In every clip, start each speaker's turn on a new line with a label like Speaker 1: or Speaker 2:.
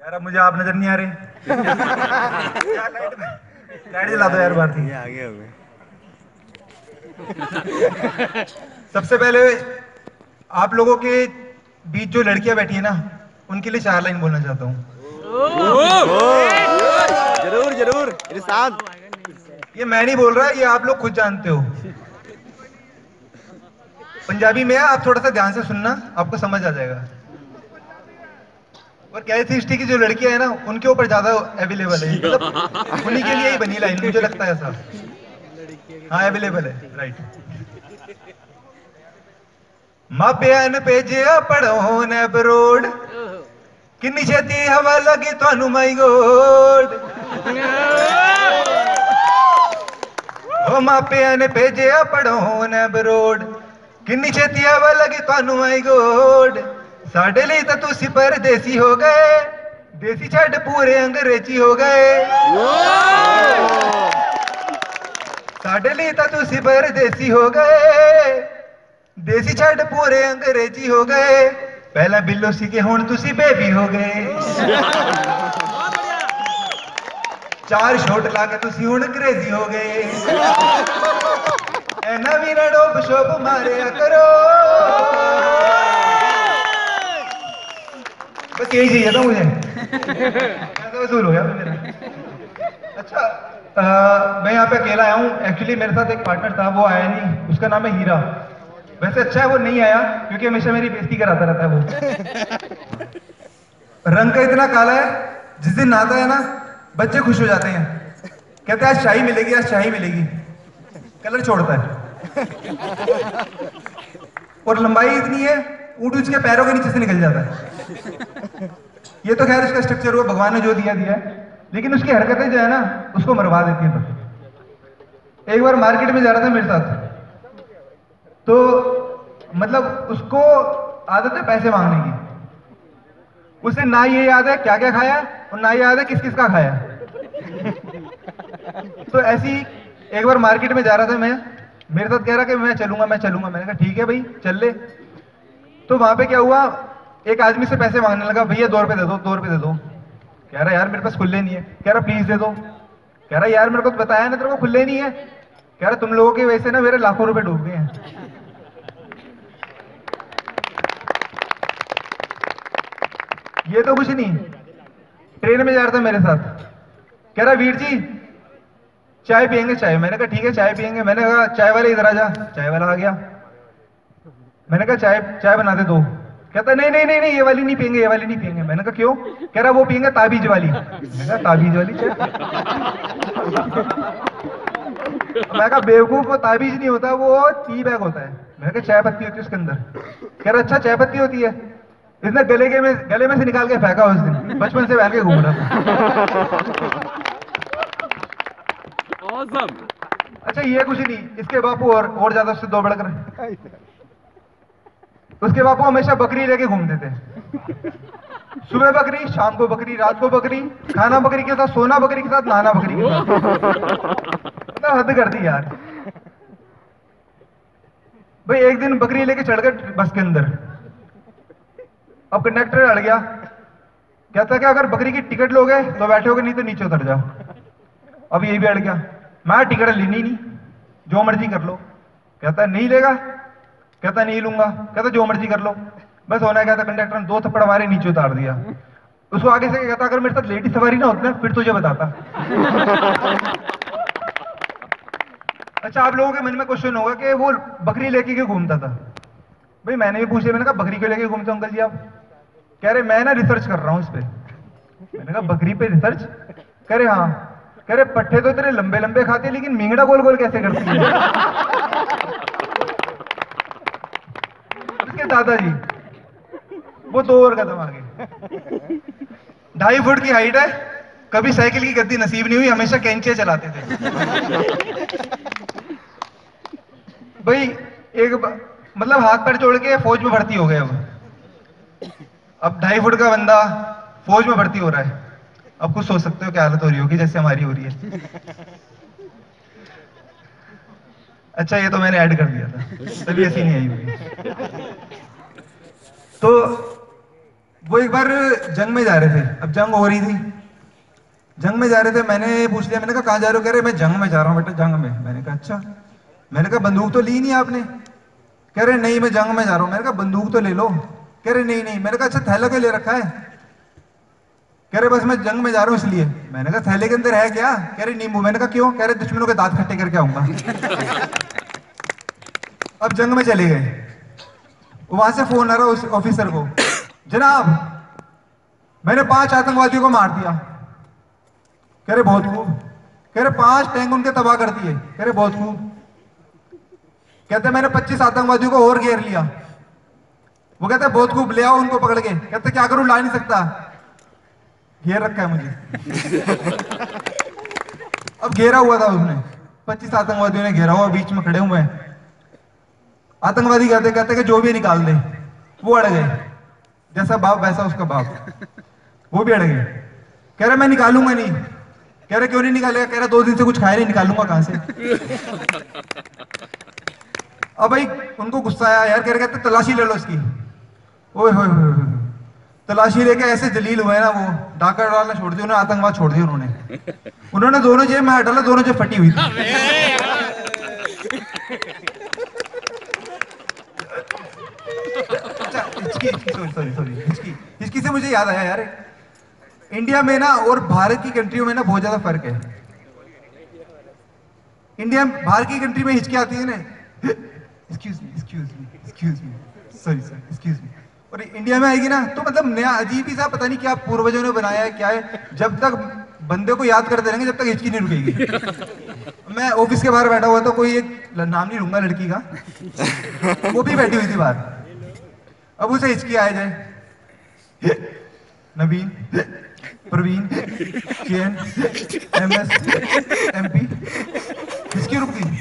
Speaker 1: यार मुझे आप नजर नहीं आ रहे। लाइट जला दो यार भारती।
Speaker 2: आगे हो गए।
Speaker 1: सबसे पहले आप लोगों के बीच जो लड़कियां बैठी है ना, उनके लिए 4 लाइन बोलना चाहता हूँ।
Speaker 2: जरूर जरूर इरशाद।
Speaker 1: ये मैं नहीं बोल रहा, ये आप लोग खुद जानते हो। पंजाबी में है, आप थोड़ा सा ध्यान से सुनना, आपको समझ आ जाएगा। और कैरेक्टरिस्टिक की जो लड़कियां है ना, उनके ऊपर ज्यादा अवेलेबल है, मतलब उन्हीं के लिए ही बनी लाइन, मुझे लगता है ऐसा। हाँ अवेलेबल है, राइट। मापिया ने भेजिया पढ़ोन अबरोड, किन्नी छेती हवा लगी थानू माई गोड। ओ मापिया ने भेजिया पढ़ोन अबरोड, किन्नी छेती हवा लगी थानू माई गोड। साडे लिए तो तुसी परदेसी हो गए, देसी छड़ पूरे अंग्रेजी हो गए। साडे लिए तो तुसी परदेसी हो गए, देसी छड़ पूरे अंग्रेजी हो गए। पहला बिल्लो सी के हुण तुसी बेबी हो गए। 4 शॉट लाके तुसी हुण क्रेजी हो गए। ऐना भी ना डोब शोब मारिया करो। बस यही चाहिए था मुझे। तो वसूल हो गया मेरा। अच्छा मैं यहाँ पे अकेला आया हूँ। एक्चुअली मेरे साथ एक पार्टनर था, वो आया नहीं, उसका नाम है हीरा। वैसे अच्छा है वो नहीं आया, क्योंकि हमेशा मेरी बेइज्जती कराता रहता है वो। रंग का इतना काला है, जिस दिन नहाता है ना, बच्चे खुश हो जाते हैं, कहते हैं आज शाही मिलेगी, आज शाही मिलेगी। कलर छोड़ता है। और लंबाई इतनी है, ऊँट उसके पैरों के नीचे से निकल जाता है। ये तो खैर उसका स्ट्रक्चर हुआ, भगवान ने जो दिया दिया है, लेकिन उसकी हरकतें जो है ना, उसको मरवा देती हैं। तो एक बार मार्केट में जा रहा था मेरे साथ, तो मतलब उसको आदत है पैसे मांगने की। उसे ना ये याद है क्या क्या खाया और ना याद है किस किस का खाया। तो ऐसी एक बार मार्केट में जा रहा था मैं, मेरे साथ कह रहा कि मैं चलूंगा मैं चलूंगा। मैंने कहा ठीक है भाई चल ले। तो वहां पे क्या हुआ, एक आदमी से पैसे मांगने लगा, भैया 2 रुपए दे दो, 2 रुपए दे दो। कह रहा यार मेरे पास खुले नहीं है। कह रहा प्लीज दे दो। कह रहा यार मेरे को तो बताया ना तेरे को खुले नहीं है। कह रहा तुम लोगों की वजह से ना मेरे लाखों रुपए डूब गए हैं। ये तो कुछ नहीं, ट्रेन में जा रहा था मेरे साथ, कह रहा वीर जी चाय पियेंगे चाय। मैंने कहा ठीक है चाय पियेंगे। मैंने कहा चाय वाले इधर आ जा। चाय वाला आ गया। मैंने कहा चाय चाय बना दे 2। कहता नहीं नहीं नहीं नहीं ये वाली नहीं पियेंगे, ये वाली नहीं पियेंगे। मैंने कहा क्यों? कह रहा वो पियेंगे ताबीज वाली। मैंने कहा ताबीज वाली चाय? मैं कहा बेवकूफ, वो ताबीज नहीं होता, वो टी बैग होता है। मैंने कहा चाय पत्ती होती है उसके अंदर। कह रहा अच्छा चाय पत्ती होती है। इसने गले में से निकाल के फेंका उस दिन, बचपन से पहन के घूम रहा था।
Speaker 3: Awesome.
Speaker 1: अच्छा ये कुछ नहीं, इसके बापू और ज्यादा उससे 2 बढ़कर। उसके बापू हमेशा बकरी लेके घूमते थे। सुबह बकरी, शाम को बकरी, रात को बकरी, खाना बकरी के साथ, सोना बकरी के साथ, नहाना बकरी के साथ। मतलब हद कर दी यार। भाई एक दिन बकरी लेके चढ़ गए बस के अंदर। अब कंडक्टर अड़ गया, कहता कि अगर बकरी की टिकट लोगे तो बैठोगे, नहीं तो नीचे उतर जाओ। अब ये भी अड़ गया, मैं टिकट लेनी नहीं, जो मर्जी कर लो। कहता नहीं लेगा? कहता नहीं लूंगा। कहता जो मर्जी कर लो। बस होना कहता कंडक्टर ने 2 थप्पड़ मारे, नीचे उतार दिया। उसको आगे से कहता अगर मेरे साथ लेडी सवारी ना होती ना, फिर तुझे बताता। अच्छा आप लोगों के मन में क्वेश्चन होगा कि वो बकरी लेके क्यों घूमता था। भाई मैंने भी पूछा, मैंने कहा बकरी क्यों लेके घूमते हो अंकल जी आप? कह रहे मैं ना रिसर्च कर रहा हूं इस पे। मैंने कहा बकरी पे रिसर्च? कह रहे हाँ। कह रहे पट्टे तो तेरे लंबे लंबे खाते, लेकिन मिंगड़ा गोल गोल कैसे करती है? उसके दादाजी वो 2 और कदम आगे, 2.5 फुट की हाइट है, कभी साइकिल की गद्दी नसीब नहीं हुई, हमेशा कैंचिया चलाते थे। भाई मतलब हाथ पैर जोड़ के फौज में भर्ती हो गए। अब 2.5 फुट का बंदा फौज में भर्ती हो रहा है। अब कुछ सोच सकते हो क्या हालत हो रही होगी, जैसे हमारी हो रही है। अच्छा ये तो मैंने ऐड कर दिया था, तभी ऐसी नहीं आई होगी। तो वो एक बार जंग में जा रहे थे, अब जंग हो रही थी, जंग में जा रहे थे। मैंने पूछ लिया, मैंने कहा कहाँ जा रहे हो? कह रहे मैं जंग में जा रहा हूँ बेटा, जंग में। मैंने कहा अच्छा। मैंने कहा बंदूक तो ली नहीं आपने? कह रहे नहीं मैं जंग में जा रहा हूँ। मैंने कहा बंदूक तो ले लो। कह रहे नहीं नहीं। मैंने कहा अच्छा थैला क्यों ले रखा है? कह रहे बस मैं जंग में जा रहा हूँ इसलिए। मैंने कहा थैले के अंदर है क्या? कह रहे नींबू। मैंने कहा क्यों? कह रहे दुश्मनों के दांत खट्टे करके आऊंगा। अब जंग में चले गए, वहां से फोन आ रहा उस ऑफिसर को, जनाब मैंने 5 आतंकवादियों को मार दिया। कह रहे बहुत खूब। कह रहे 5 टैंक उनके तबाह कर दिए। कह रहे बहुत खूब। कहते मैंने 25 आतंकवादियों को और घेर लिया। वो कहते बहुत खूब, ले आओ उनको पकड़ के। कहते क्या करूं, ला नहीं सकता, घेर रखा है मुझे। अब घेरा हुआ था उसने, 25 आतंकवादियों ने घेरा हुआ, बीच में खड़े हुए हैं। आतंकवादी कहते कहते कि जो भी निकाल दे। वो अड़ गए, जैसा बाप वैसा उसका बाप, वो भी अड़ गए। कह रहे मैं निकालूंगा नहीं। कह रहे क्यों नहीं निकालेगा? कह रहा 2 दिन से कुछ खाए नहीं, निकालूंगा कहां से? अब भाई उनको गुस्सा आया यार। कह रहे कहते तलाशी ले लो इसकी। ओए होए होए होए। तलाशी लेके ऐसे जलील हुए ना, वो डाका डालना छोड़ दिया उन्होंने, आतंकवाद छोड़ दिया उन्होंने दोनों जेब में हाथ डाला, दोनों जेब फटी हुई थी। अच्छा हिचकी से मुझे याद आया यार, इंडिया में ना और भारत की कंट्रियों में ना बहुत ज्यादा फर्क है। इंडिया बाहर की कंट्री में हिचकी आती है ना, excuse me, sorry sir, excuse me. और इंडिया में आएगी ना तो मतलब नया अजीब ही सा, पता नहीं क्या पूर्वजों ने बनाया है क्या है, जब तक बंदे को याद करते रहेंगे जब तक हिचकी नहीं रुकेगी। मैं ऑफिस के बाहर बैठा हुआ तो कोई एक, नाम नहीं लूंगा लड़की का, वो भी बैठी हुई थी बाहर। अब उसे हिचकी आ जाए, नवीन, प्रवीण, चेन, एमएस, एमपी, हिचकी रुक गई।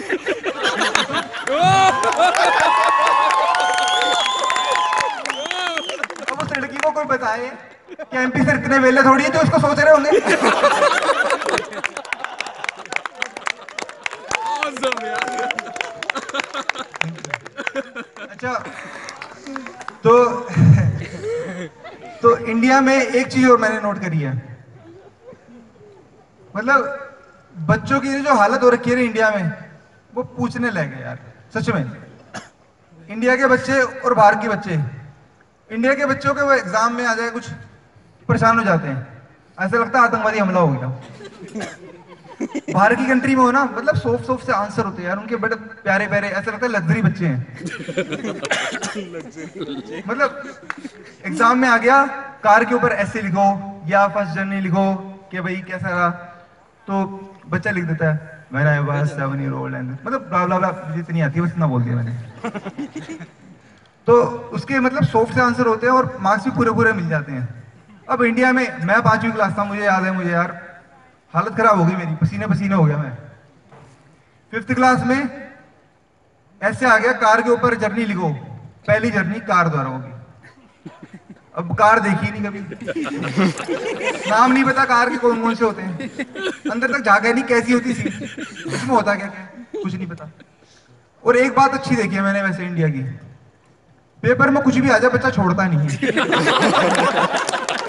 Speaker 1: अब उस लड़की को कोई बताए कि एमपी सर इतने वेले थोड़ी है जो उसको सोच रहे होंगे। अच्छा तो इंडिया में एक चीज और मैंने नोट करी है, मतलब बच्चों की जो हालत हो रखी है ना इंडिया में, वो पूछने लगे यार सच में। इंडिया के बच्चे और बाहर के बच्चे, इंडिया के बच्चों के वो एग्जाम में आ जाए कुछ परेशान हो जाते हैं, ऐसा लगता है आतंकवादी हमला हो गया। बाहर की कंट्री में हो ना, मतलब सॉफ्ट से आंसर होते हैं यार उनके, बड़े प्यारे प्यारे, ऐसा लगता है लग्जरी बच्चे हैं। मतलब एग्जाम में आ गया, कार के ऊपर ऐसे लिखो या फर्स्ट जर्नी लिखो कि भाई कैसा रहा, तो बच्चा लिख देता है When I was 7 year old and मतलब ब्ला ब्ला ब्ला, मुझे इतनी आती है बस इतना बोल दिया मैंने। तो उसके मतलब सॉफ्ट से आंसर होते हैं और मार्क्स भी पूरे पूरे मिल जाते हैं। अब इंडिया में मैं 5वीं क्लास था, मुझे याद है, मुझे यार हालत खराब हो गई मेरी, पसीने पसीने हो गया मैं। 5th क्लास में ऐसे आ गया, कार के ऊपर जर्नी लिखो, पहली जर्नी कार द्वारा होगी। अब कार देखी नहीं कभी, नाम नहीं पता कार के कौन कौन से होते हैं, अंदर तक जाके नहीं कैसी होती सीट, उसमें होता क्या क्या कुछ नहीं पता। और एक बात अच्छी देखी है मैंने वैसे इंडिया की, पेपर में कुछ भी आ जाए बच्चा छोड़ता नहीं है।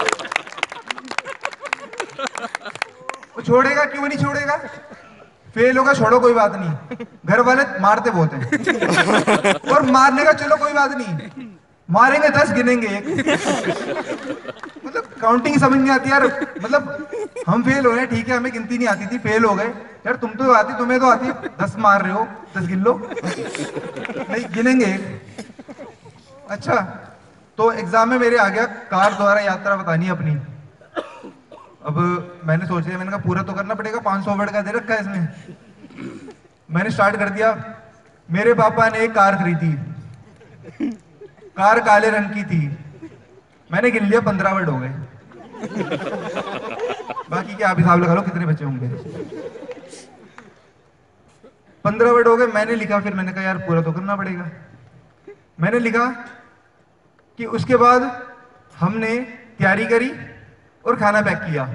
Speaker 1: वो छोड़ेगा क्यों नहीं छोड़ेगा? फेल होगा छोड़ो कोई बात नहीं, घर वाले मारते बहुत हैं, और मारने का चलो कोई बात नहीं, मारेंगे 10 गिनेंगे 1। मतलब काउंटिंग समझ नहीं आती यार, मतलब हम फेल हो गए ठीक है, हमें गिनती नहीं आती थी, फेल हो गए यार, तुम तो आती, तुम्हें तो आती, 10 मार रहे हो, 10 गिन लो, नहीं गिनेंगे। अच्छा तो एग्जाम में मेरे आ गया कार द्वारा यात्रा बतानी अपनी। अब मैंने सोच लिया, मैंने कहा पूरा तो करना पड़ेगा, 500 वर्ड का दे रखा है इसमें। मैंने स्टार्ट कर दिया, मेरे पापा ने एक कार खरीदी, कार काले रंग की थी। मैंने गिन लिया 15 वर्ड हो गए, बाकी क्या आप हिसाब लगा लो कितने बचे होंगे। 15 वर्ड हो गए, मैंने लिखा, फिर मैंने कहा यार पूरा तो करना पड़ेगा। मैंने लिखा कि उसके बाद हमने तैयारी करी और खाना पैक किया।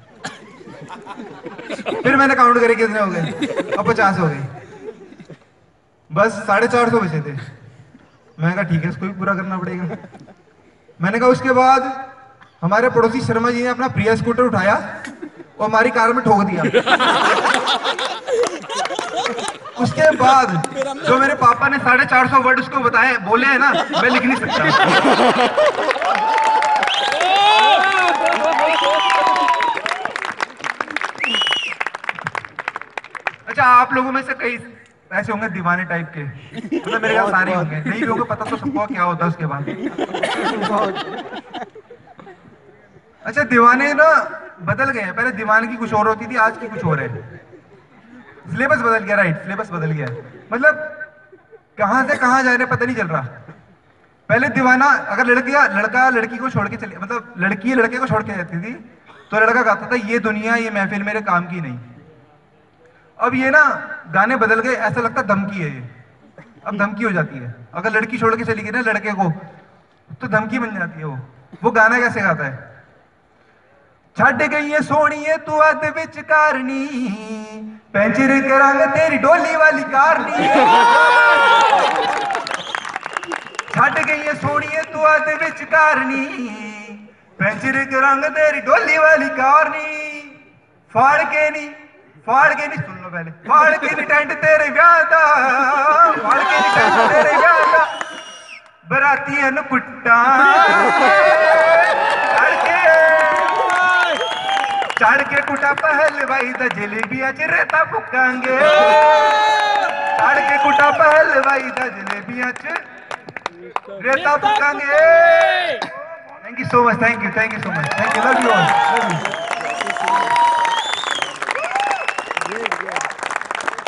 Speaker 1: फिर मैंने काउंट करे कितने हो गए, अब 50 हो गए, बस 450 बचे थे। मैंने कहा ठीक है इसको भी पूरा करना पड़ेगा। मैंने कहा उसके बाद हमारे पड़ोसी शर्मा जी ने अपना प्रिया स्कूटर उठाया और हमारी कार में ठोक दिया। उसके बाद जो मेरे पापा ने 450 वर्ड उसको बताए बोले हैं ना, मैं लिख नहीं सकता। अच्छा, आप लोगों में से कई ऐसे होंगे दीवाने टाइप के, मतलब मेरे यहाँ सारे होंगे, नहीं भी होंगे पता तो सबको क्या होता है उसके बाद। अच्छा, दीवाने ना बदल गए हैं, पहले दीवानगी कुछ और होती थी, आज की कुछ और है। सिलेबस बदल गया, राइट, सिलेबस बदल गया, मतलब कहां से कहां जा रहे हैं पता नहीं चल रहा। पहले दीवाना अगर लड़का लड़की को छोड़ के चले, मतलब लड़की लड़के को छोड़ के जाती थी तो लड़का कहता था ये दुनिया ये महफिल मेरे काम की नहीं। अब ये ना गाने बदल गए, ऐसा लगता धमकी है ये, अब धमकी हो जाती है। अगर लड़की छोड़ के चली गई ना लड़के को तो धमकी बन जाती है। वो गाना कैसे गाता है, छड़ गई है सोहणीए तू अद विच कारनी, पैंचर करांगे तेरी डोली वाली कारनी। छड़ गई है सोहणीए तू अद विच कारनी, पैंचर करांगे तेरी डोली वाली कारनी। फाड़ के नहीं सुन लो पहले, फाड़ के नहीं टेंट तेरे ब्याह दा, फाड़ के नहीं टेंट तेरे ब्याह दा, बरातियां नु कुट्टा चढ़ के कुटा पहलवाई दा जलेबियां च रेता फुकांगे, चढ़ के कुटा पहलवाई दा जलेबियां च रेता फुकांगे। Thank you so much, thank you so much, thank you, love you all, love you.